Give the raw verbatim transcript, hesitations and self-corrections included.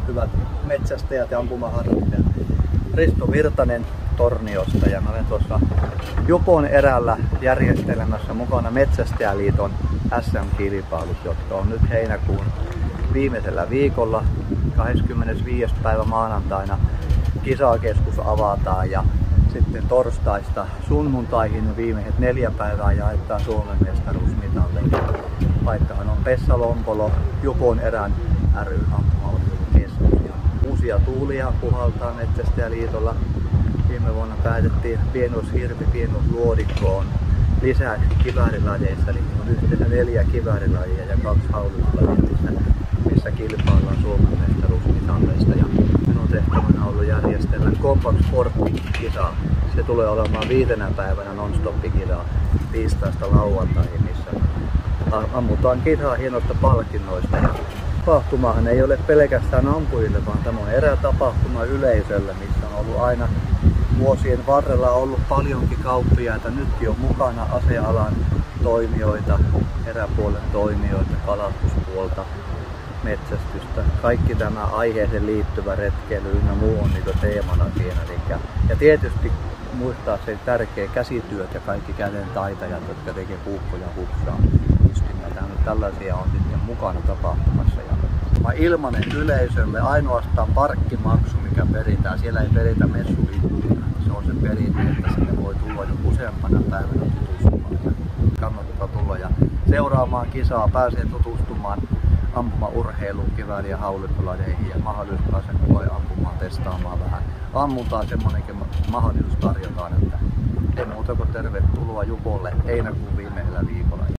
hyvät metsästäjät ja ampumaharrastajat. Risto Virtanen Torniosta ja mä olen tuossa Jupon erällä järjestelemässä mukana Metsästäjäliiton S M-kilpailut, jotka on nyt heinäkuun viimeisellä viikolla. kahdeskymmenesviides päivä maanantaina kisakeskus avataan ja sitten torstaista sunnuntaihin viimeiset neljä päivää jaetaan Suomen mestaruusmitalleja. Paikkahan on Pessa-Lompolo, Jupon erän ry ampumaurheilukeskus. Uusia tuulia puhaltaa Metsästäjäliitolla. Viime vuonna päätettiin pienoishirvi, pienoisluodikko on lisäksi kiväärilajeissa, eli on yhteensä neljä kiväärilajia ja kaksi haulutuslajia, missä, missä kilpaillaan Suomen mestaruusmitalleista. Ja minun tehtävänä on ollut järjestellä Compact Sport-kisaa. Se tulee olemaan viitenä päivänä non-stop-kisaa tiistaista lauantaihin, missä ammutaan kisaa hienoista palkinnoista. Tapahtumahan ei ole pelkästään ampujille, vaan tämä on erätapahtuma yleisölle, missä on ollut aina vuosien varrella ollut paljonkin kauppiaita. Nytkin on mukana asealan toimijoita, eräpuolen toimijoita, kalastuspuolta, metsästystä. Kaikki tämä aiheeseen liittyvä retkeily ynnä muu on niin teemana siinä. Ja tietysti muistaa se tärkeä käsityöt ja kaikki käden taitajat, jotka tekee puukkoja hupsaa. Tällaisia on sitten mukana tapahtumassa. Ja ilmanen yleisölle, ainoastaan parkkimaksu, mikä peritään. Siellä ei peritä messulippuja. Se on se perinne, että sinne voi tulla jo useampana päivänä tutustumaan. Ja kannattaa tulla ja seuraamaan kisaa, pääsee tutustumaan ampumaurheiluun, kivääri- ja haulikkolajeihin ja mahdollisuus sen voi ampumaan, testaamaan vähän. Ammuntaan semmoinenkin mahdollisuus tarjotaan, että ei muuta kuin tervetuloa Jupolle heinäkuun viimeisellä viikolla.